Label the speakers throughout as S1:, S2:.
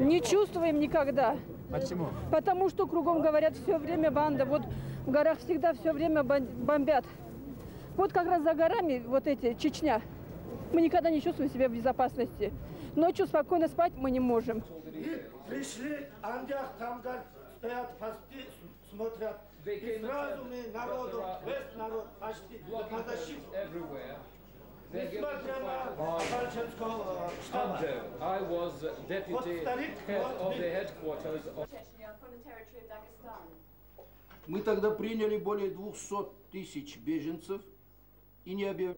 S1: Не чувствуем никогда.
S2: Почему?
S1: Потому что кругом говорят все время банда. Вот в горах всегда все время бомбят. Вот как раз за горами, вот эти, Чечня, мы никогда не чувствуем себя в безопасности. Ночью спокойно спать мы не можем.
S3: И пришли, ангел там стоят, посты, смотрят. И сразу мы народу, весь народ почти на защиту. Несмотря на Балчанского штаба.
S4: I was deputy head of the headquarters of
S5: Мы тогда приняли более 200 тысяч беженцев и не объявили.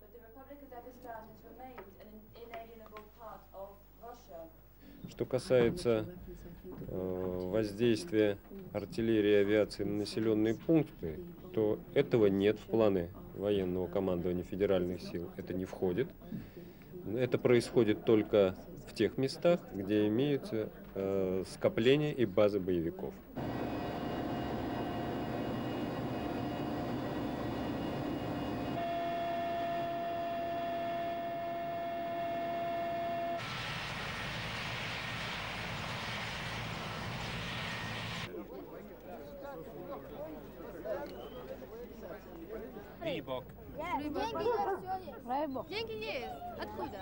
S6: Что касается воздействия артиллерии и авиации на населенные пункты, то этого нет в планы военного командования федеральных сил. Это не входит. Это происходит только в тех местах, где имеются скопления и базы боевиков.
S4: Рибок.
S7: Деньги есть. Откуда?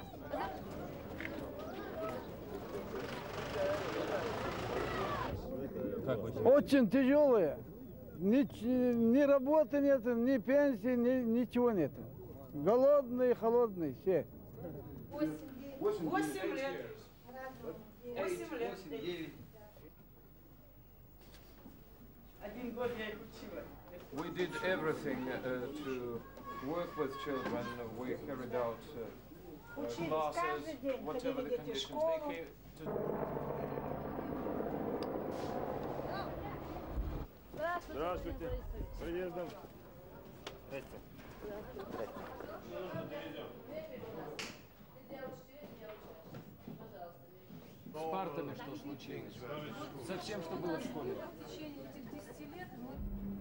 S8: Очень тяжелые. Ни работы нет, ни пенсии, ничего нет. Голодные, холодные все.
S1: 8 лет. 8 лет.
S3: 9. 1 год я их учила.
S4: We did everything to work with children. We carried out classes, whatever the conditions. They came to...
S9: Здравствуйте. С приездом.
S4: С партами что случилось? Со всем, что было в школе?
S7: В течение этих 10 лет мы...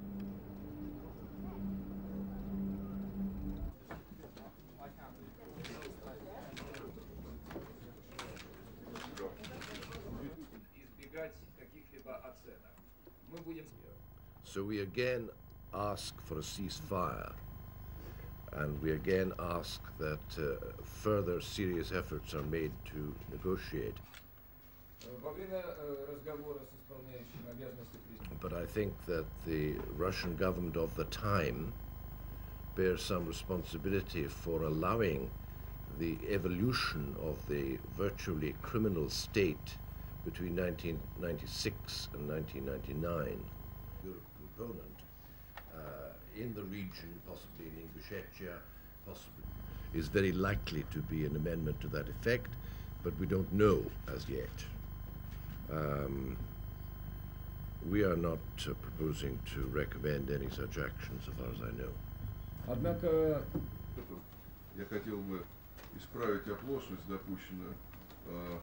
S10: So we again ask for a ceasefire, and we again ask that further serious efforts are made to negotiate. But I think that the Russian government of the time bears some responsibility for allowing the evolution of the virtually criminal state between 1996 and 1999. Europe component in the region, possibly in Ingushetia, possibly, is very likely to be an amendment to that effect, but we don't know as yet. We are not proposing to recommend any such action, so far as I know.
S11: Однако я хотел бы исправить оплошность, допущенную